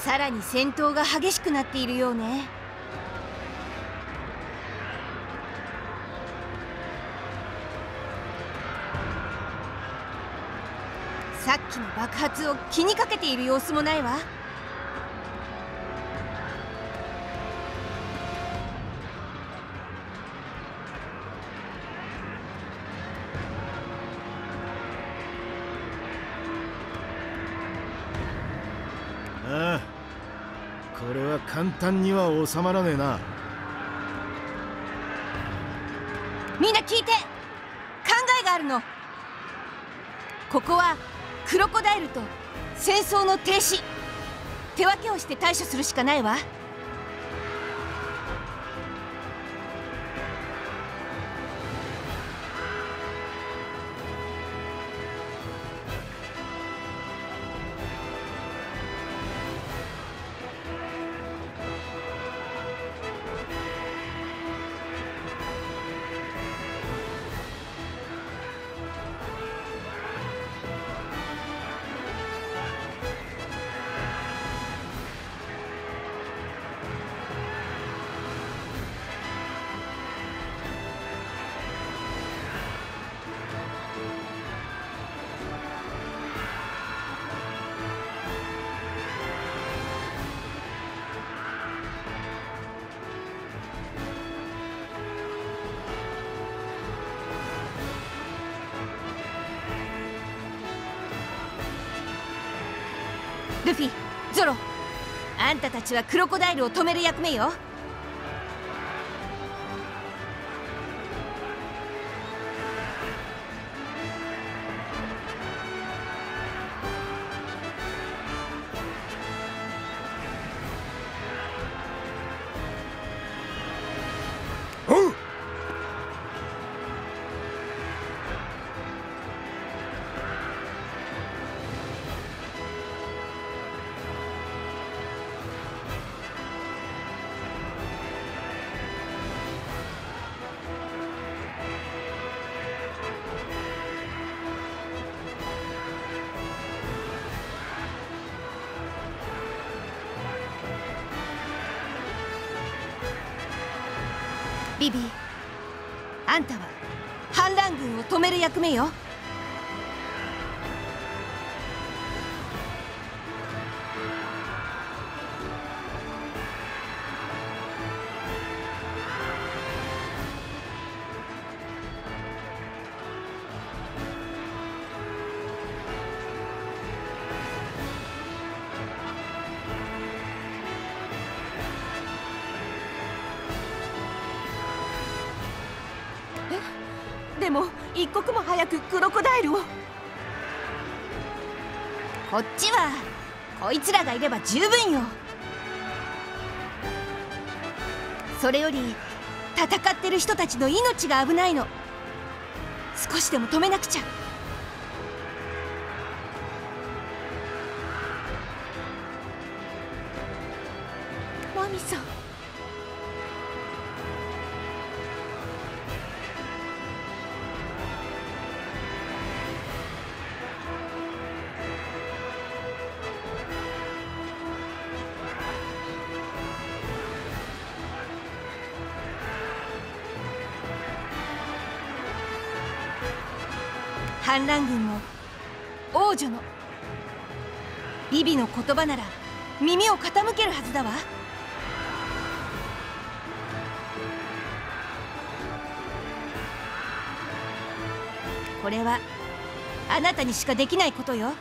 さらに戦闘が激しくなっているようね。さっきの爆発を気にかけている様子もないわ。 ああ、これは簡単には収まらねえな。 みんな聞いて、考えがあるの。ここはクロコダイルと戦争の停止、手分けをして対処するしかないわ。ルフィ、ゾロ、あんたたちはクロコダイルを止める役目よ。 おう。 ビビ、あんたは反乱軍を止める役目よ。でも一刻も早くクロコダイルを。こっちはこいつらがいれば十分よ。それより戦ってる人たちの命が危ないの。少しでも止めなくちゃ。ナミさん、反乱軍も王女のビビの言葉なら耳を傾けるはずだわ。これはあなたにしかできないことよ。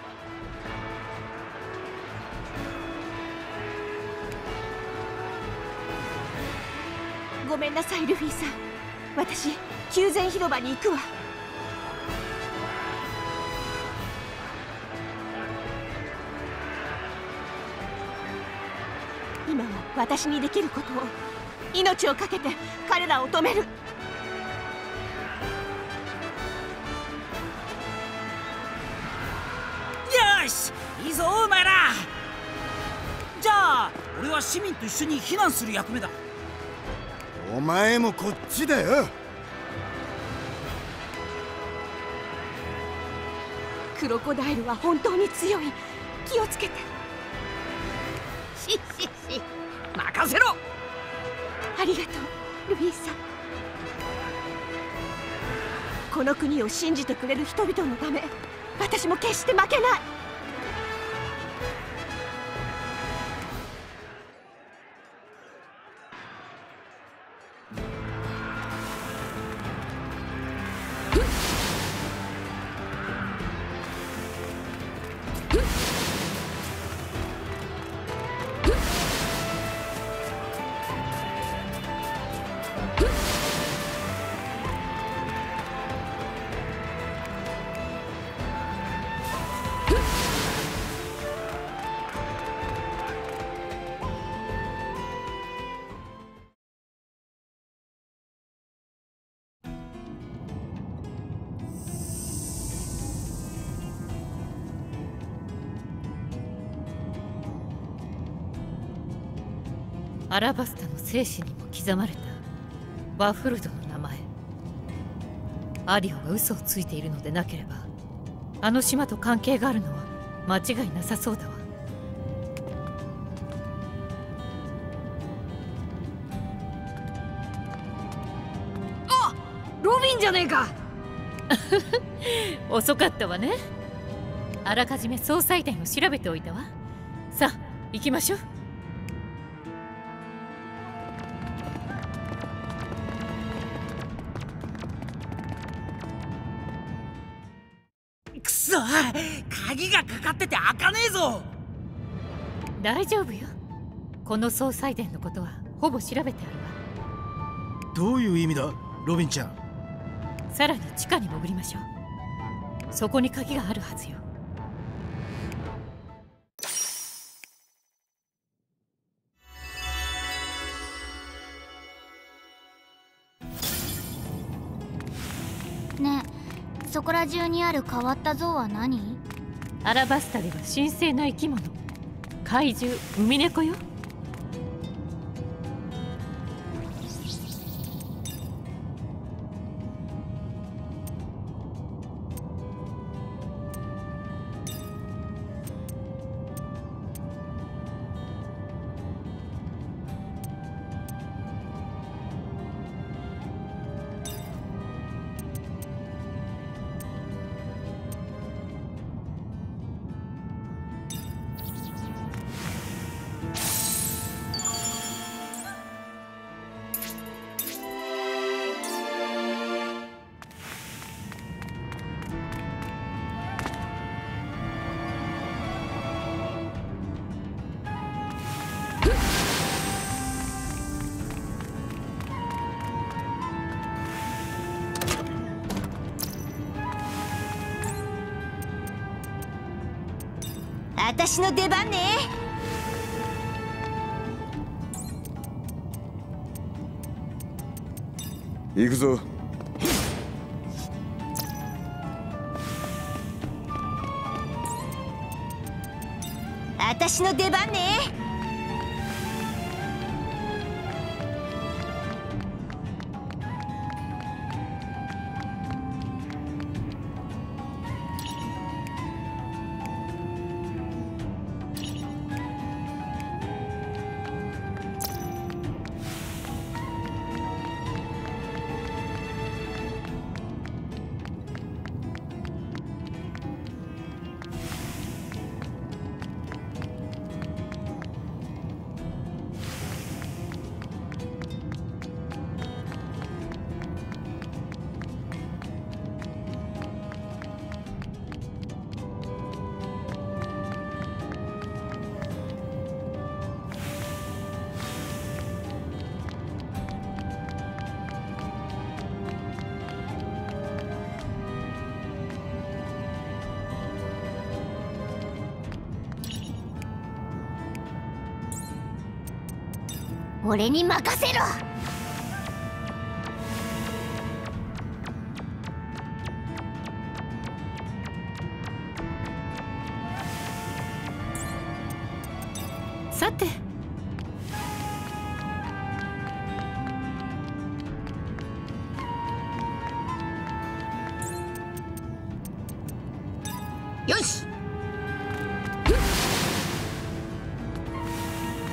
ごめんなさいルフィさん、私宮前広場に行くわ。今は私にできることを、命を懸けて彼らを止める。よし、いいぞお前ら。じゃあ俺は市民と一緒に避難する役目だ。 お前もこっちだよ。 クロコダイルは本当に強い。気をつけて。 任せろ。 ありがとうルビーさん。この国を信じてくれる人々のため、私も決して負けない。 アラバスタの生死にも刻まれたバフルドの名前。アディオが嘘をついているのでなければ、あの島と関係があるのは間違いなさそうだわ。 あ、ロビンじゃねえか。 遅かったわね。あらかじめ総裁殿を調べておいたわ。さあ行きましょう。 くそ、鍵がかかってて開かねえぞ。 大丈夫よ。この総裁殿のことはほぼ調べてあるわ。 どういう意味だロビンちゃん。 さらに地下に潜りましょう。そこに鍵があるはずよ。 ねえ、そこら中にある変わった像は何？ アラバスタでは神聖な生き物、怪獣、ウミネコよ。 私の出番ね。 行くぞ。 私の出番ね。 俺に任せろ。 さて、 よし。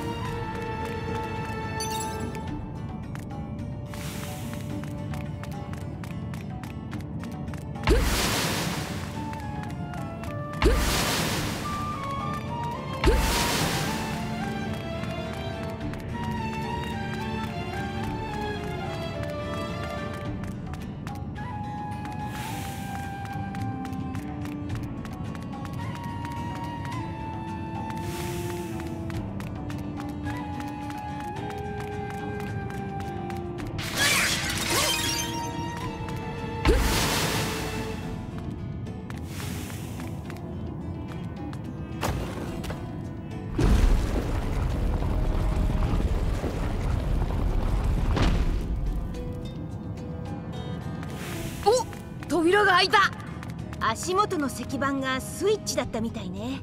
お、扉が開いた。足元の石板がスイッチだったみたいね。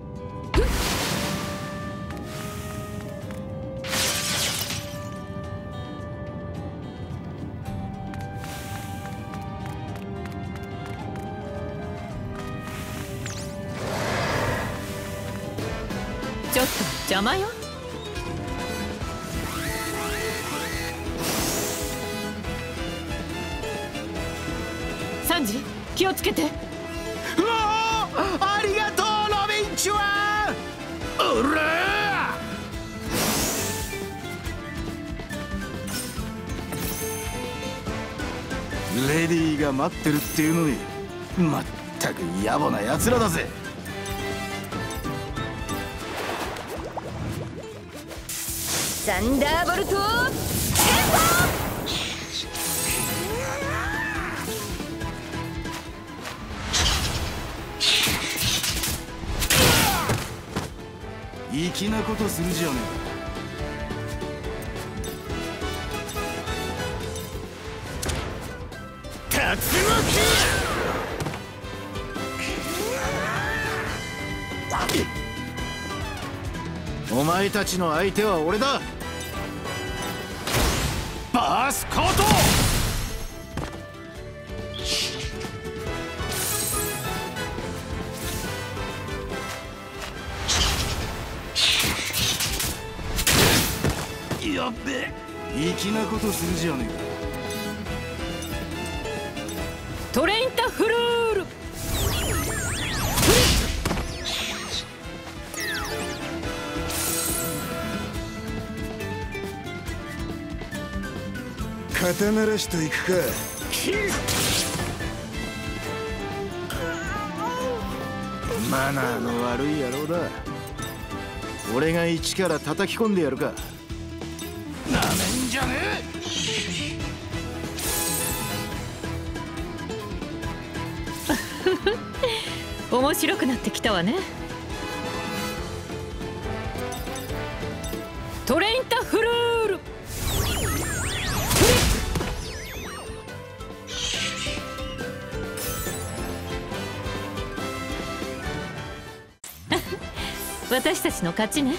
ちょっと邪魔よ。サンジ、気をつけて。 うわありがとうロビンチュア。うらレディーが待ってるっていうのに、まったく野暮な奴らだぜ。 サンダーボルト粋なことするじゃねえか。竜巻。お前たちの相手は俺だ。バースコート。やっべ、粋なことするじゃねえか。 トレインタフルール。 肩慣らしといくか。マナーの悪い野郎だ。俺が一から叩き込んでやるか。なめんじゃねえ。面白くなってきたわね。トレインタフルール。私たちの勝ちね。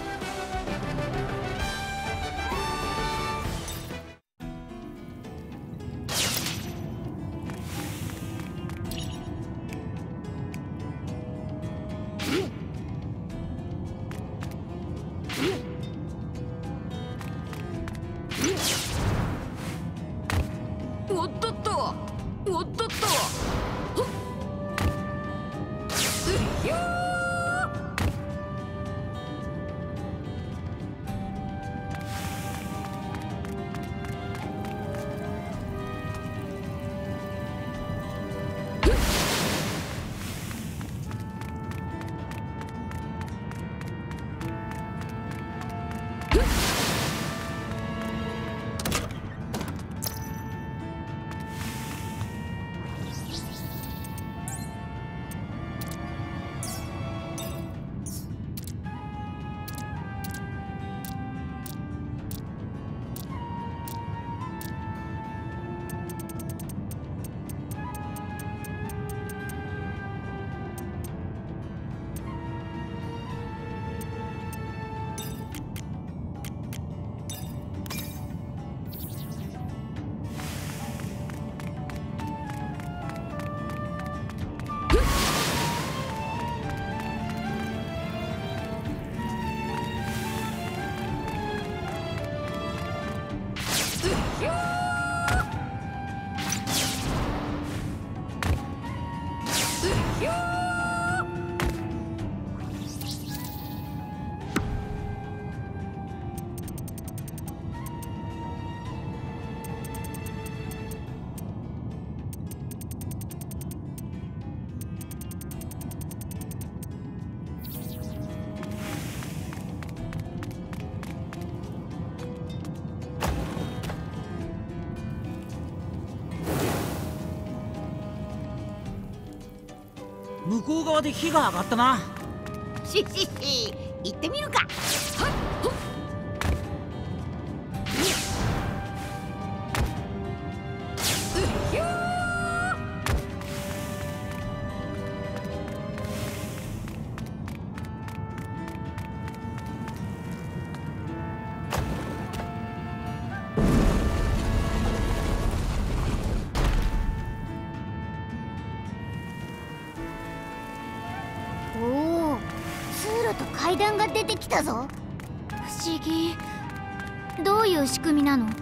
おっとっと、おっとっと。 向こう側で火が上がったな。 し行ってみるか。 階段が出てきたぞ。不思議。どういう仕組みなの？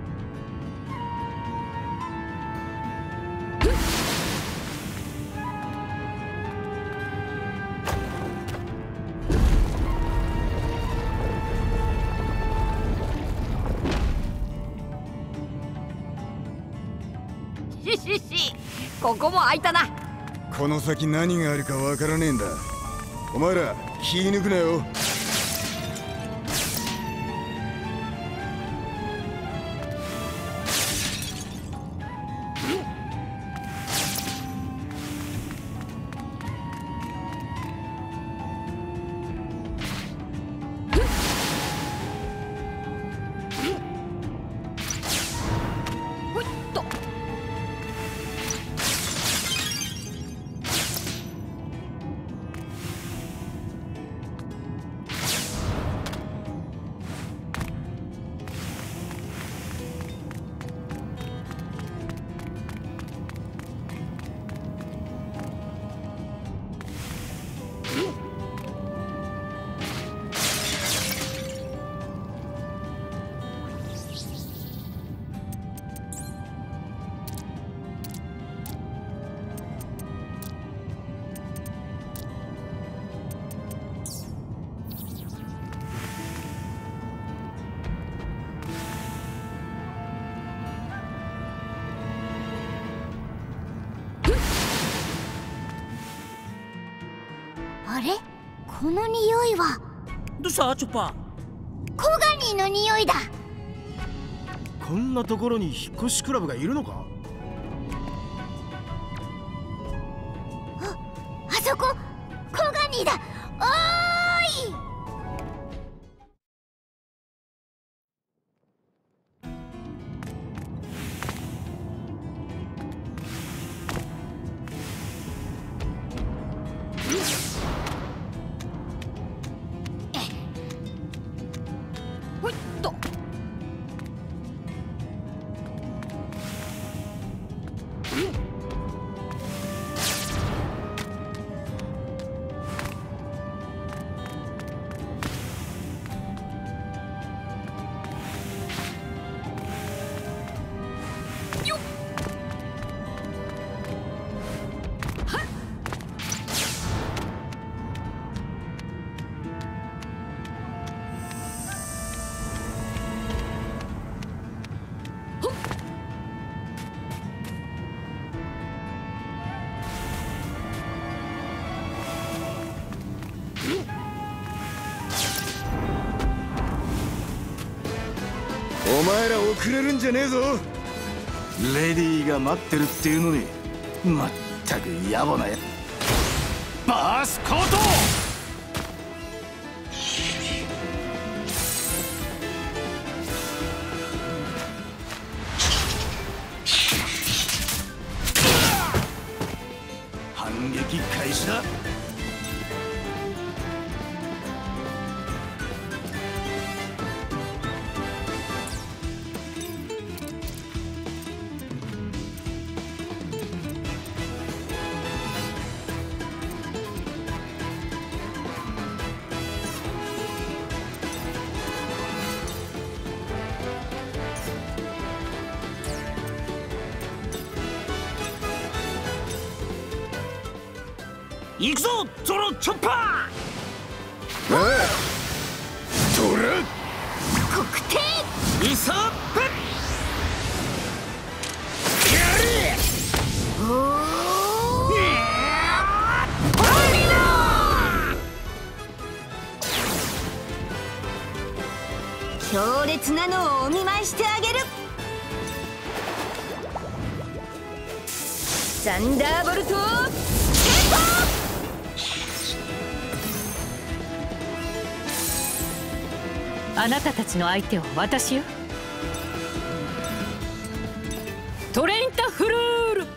ここも開いたな。 この先何があるかわからねえんだ。お前ら気抜くなよ。 あれ？この匂いは。 どうしたチョッパー？ コガニーの匂いだ。 こんなところに引っ越しクラブがいるのか？ あそこコガニーだ。おーい！ お前ら遅れるんじゃねえぞ。 レディーが待ってるっていうのに、まったく野暮なや。バースコート！反撃開始だ。 行くぞゾロチョッパー！ おいトラ黒点！ イソップ！ 強烈なのをお見舞いしてあげる。サンダーボルトあなたたちの相手は私よ。トレインタフルール。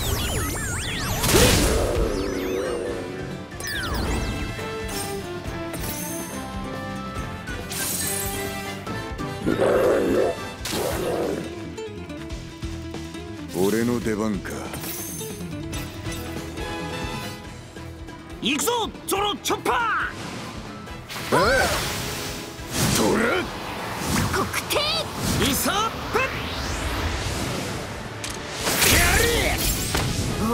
俺の出番か。 行くぞゾロチョッパトラ黒帝イソップやれ。 お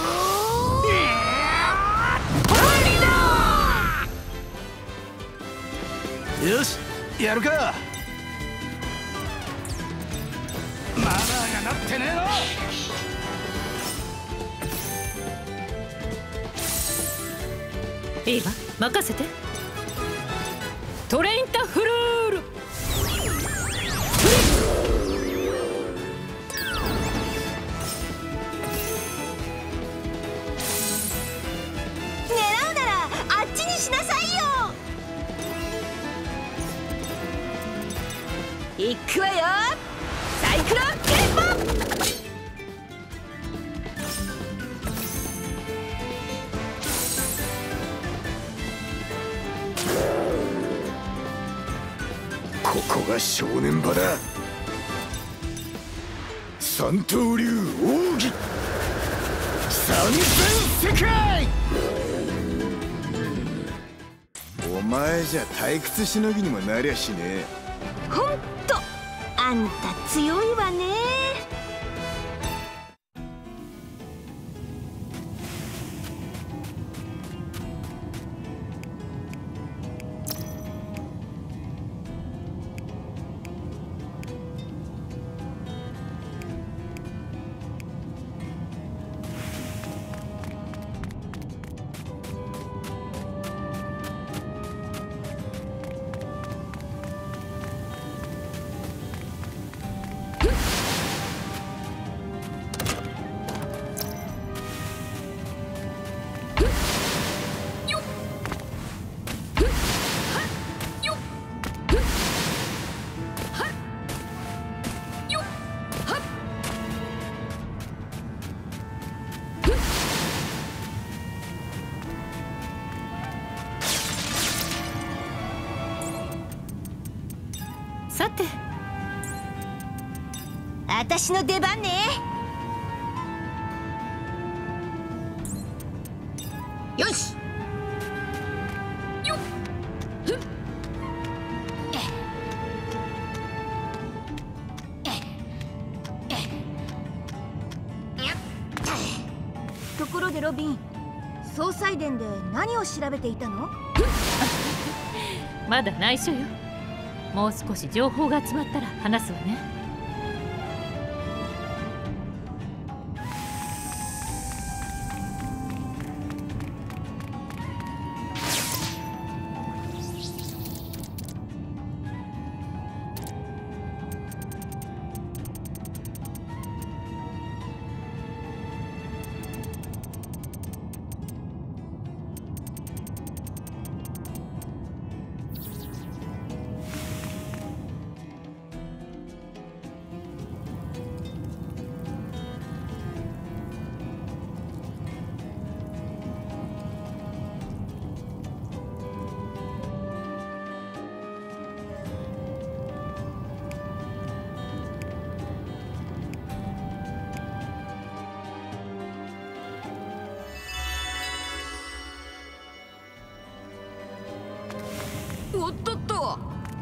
よしやるか。マナーがなってねえの。 いいわ、任せて。トレインタフルール。 狙うならあっちにしなさいよ。行くわよ、サイクロンテンポ。 ここが正念場だ。三刀流奥義三千世界。お前じゃ退屈しのぎにもなりゃしねえ。 ほんとあんた強いわね。 さて、 私の出番ね。よし。ところでロビン、総裁殿で何を調べていたの？ まだ内緒よ。もう少し情報が集まったら話すわね。おっとっと。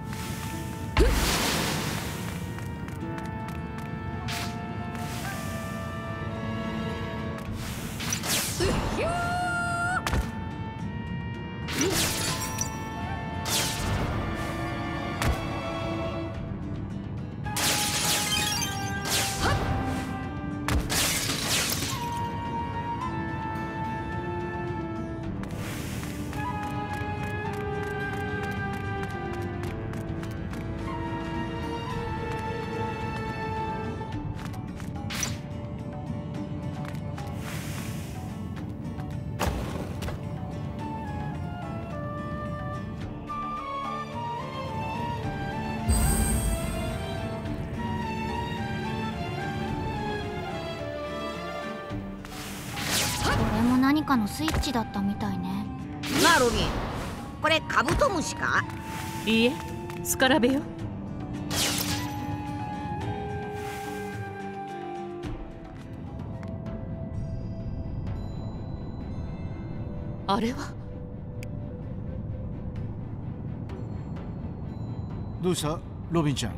何かのスイッチだったみたいね。 なあロビン、これカブトムシか？ いいえ、スカラベよ。あれはどうしたロビンちゃん。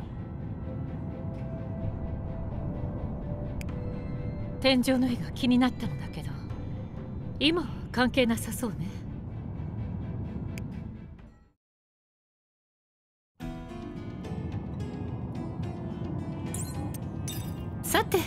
天井の絵が気になったのだけど、今は関係なさそうね。さて、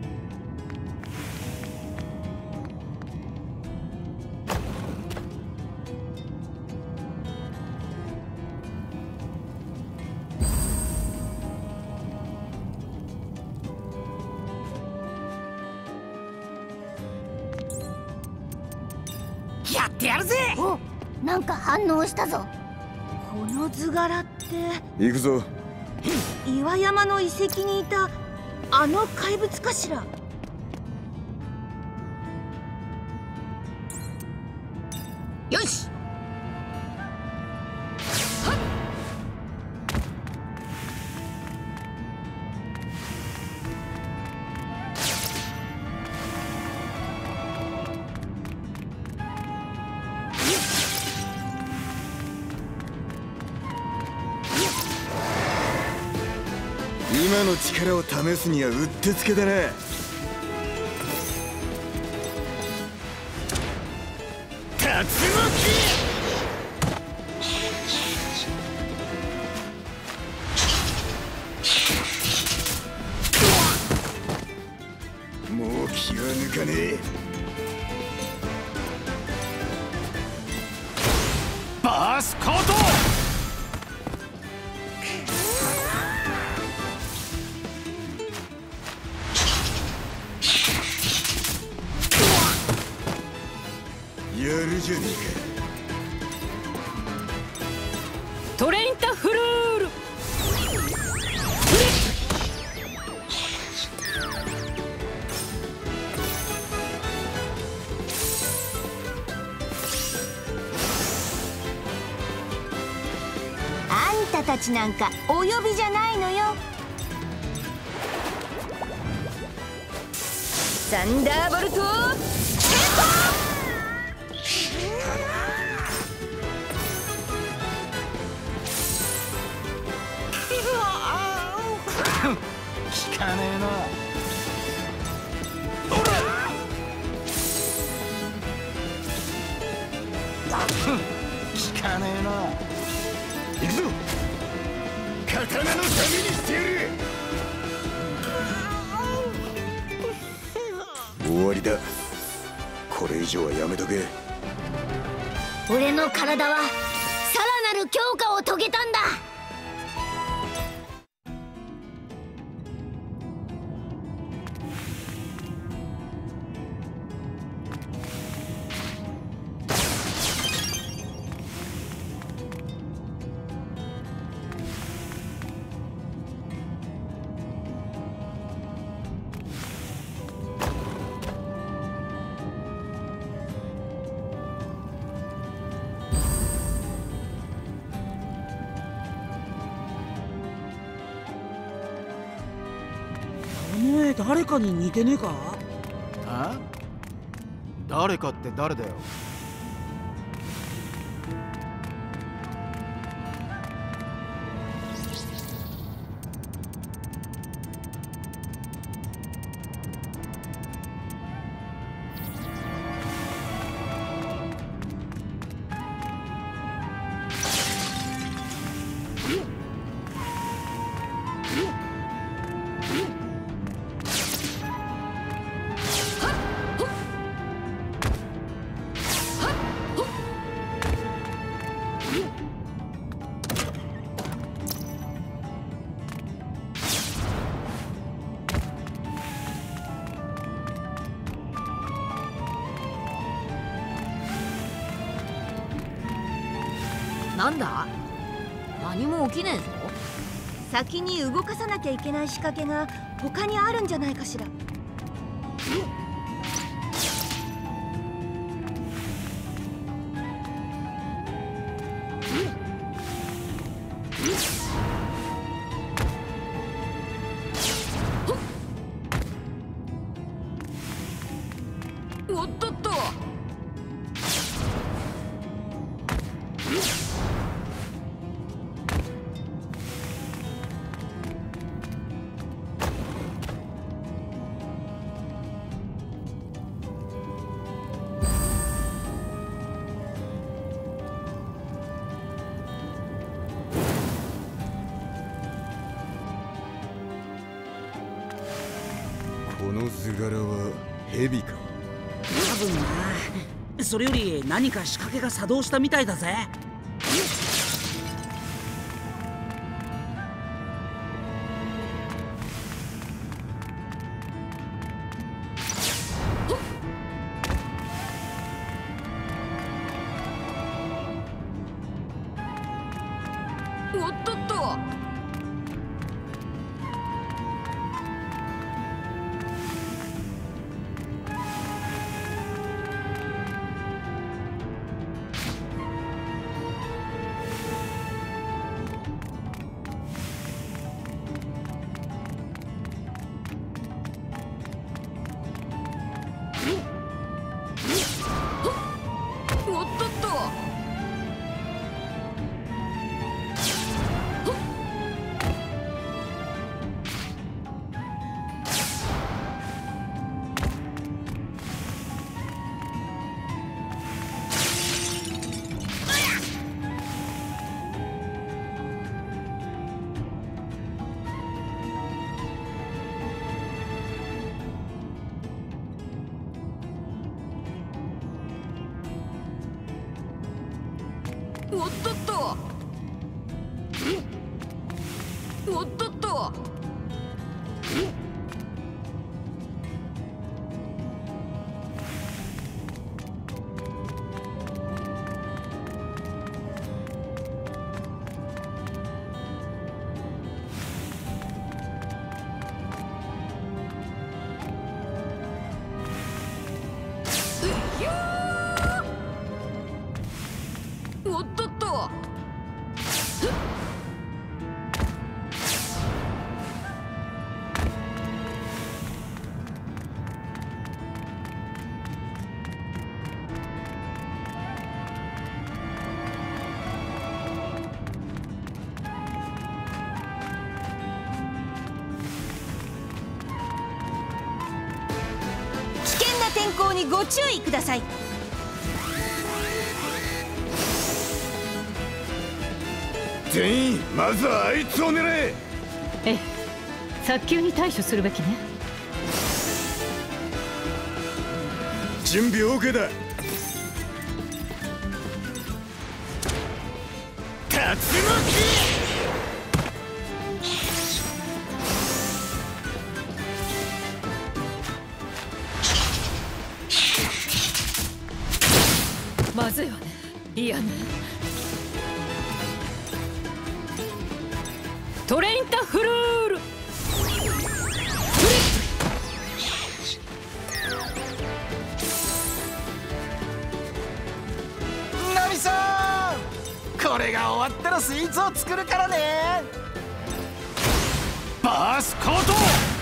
やってやるぜ。 お、なんか反応したぞ。 この図柄って行くぞ。 岩山の遺跡にいたあの怪物かしら。よし、 今の力を試すにはうってつけだな。竜巻。もう気は抜かねえ。 バースコート。 やるじゃねトレインタフルール。 あんたたちなんかお呼びじゃないのよ。サンダーボルト聞かねえな。聞かねえな。 行くぞ。刀のためにしてやる。終わりだ。これ以上はやめとけ。 俺の体はさらなる強化を遂げたんだ。 誰かに似てねえか？ あ？誰かって誰だよ。 なんだ？何も起きねえぞ。先に動かさなきゃいけない仕掛けが他にあるんじゃないかしら。おっとっと。 は蛇か。 多分な。それより何か仕掛けが作動したみたいだぜ。 おっとっと。おっとっと。おっとっと。おっとっと。おっとっと。危険な天候にご注意ください。 全員まずはあいつを狙え。 ええ、早急に対処するべきね。 準備 OK だ。竜巻。 まずいわね。いやね。トレインタフルール。 ナミさん、これが終わったらスイーツを作るからね。バースコート。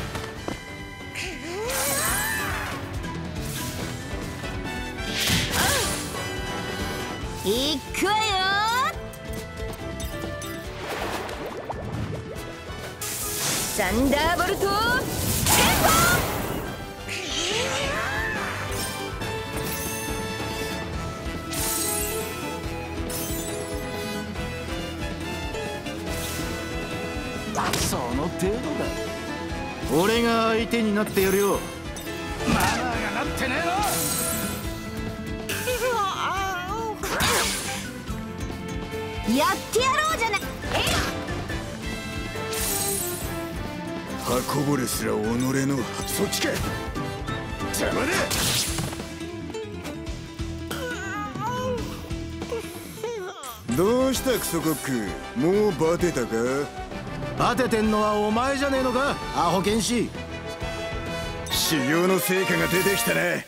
いくわよ。サンダーボルトテンポ。その程度だ。俺が相手になってやるよ。マナーがなってねえな。 やってやろうじゃない。 刃こぼれすら己のそっちか。邪魔だ。どうしたクソコック、もうバテたか。 バテてんのはお前じゃねえのか、アホ剣士。 修行の成果が出てきたね。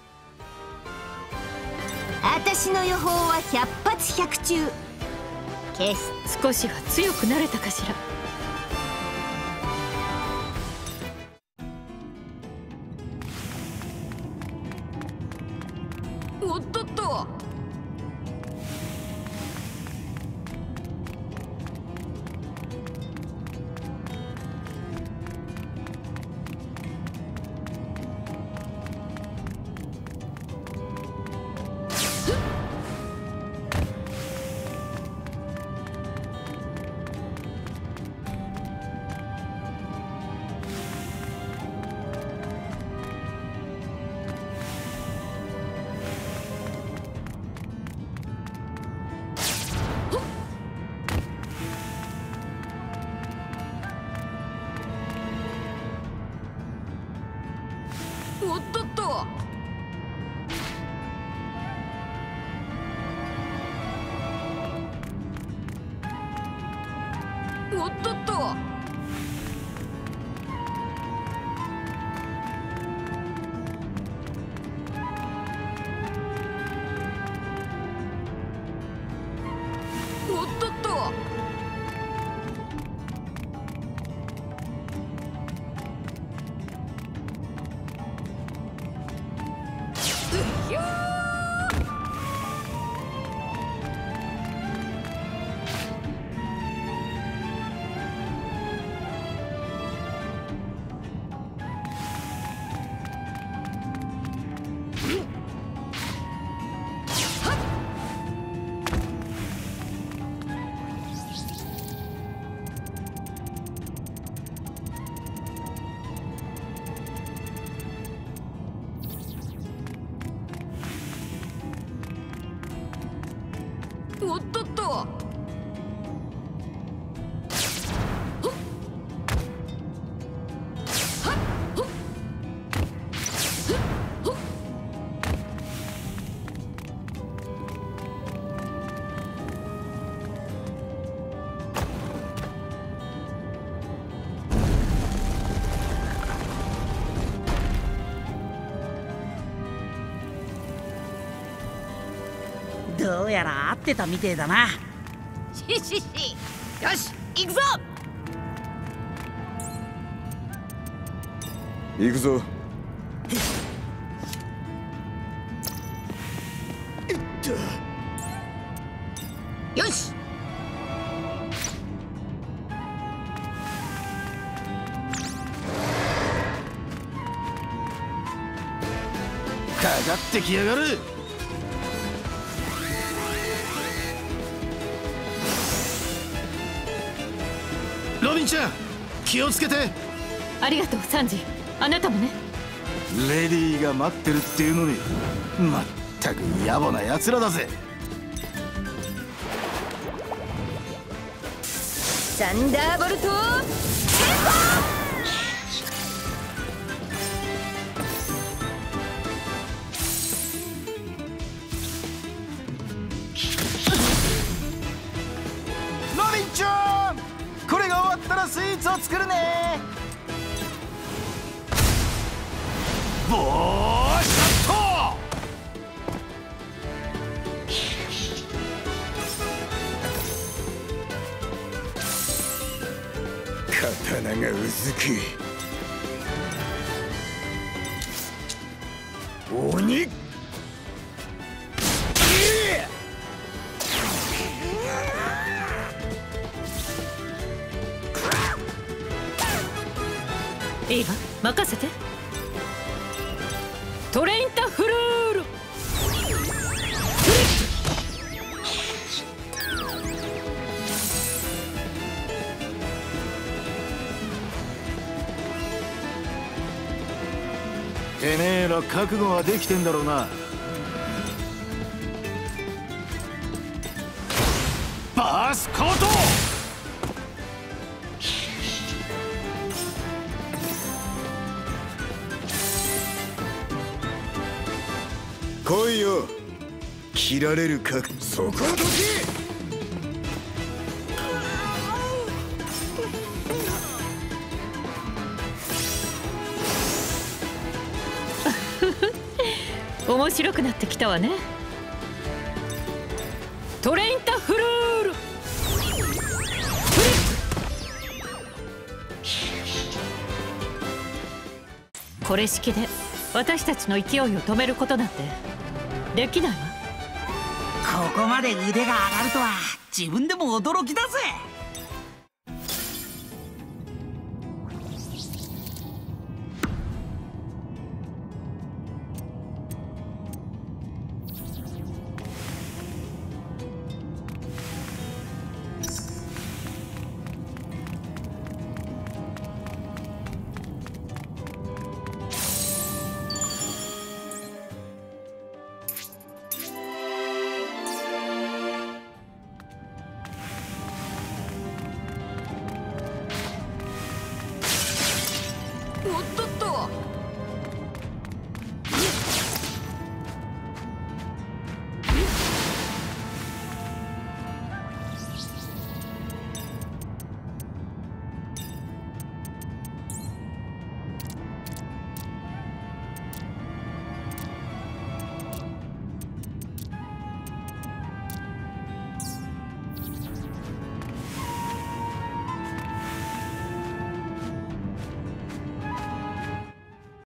私の予報は100発100中。 少しは強くなれたかしら。 おっとっと。 とおっとっとおっとっとうっひょーおっとっとどうやら合ってたみてえだな。 しししよし行くぞ行くぞ。 よしかかってきやがる。ロビンちゃん気をつけて。 ありがとうサンジ。あなたもね。 レディーが待ってるっていうのにまったく野暮な奴らだぜ。 サンダーボルトロビンちゃんこれが終わったらスイーツを作るね。ボーシャット。 刀がうずく。鬼いいわ任せて。トレインタフルール。 てめえら覚悟はできてんだろうな。バースコート。 来いよ。切られるか。そこをどけ。 面白くなってきたわね。トレインタフルール。これ式で私たちの勢いを止めることなんてできないわ。 ここまで腕が上がるとは自分でも驚きだぜ。 おっとっ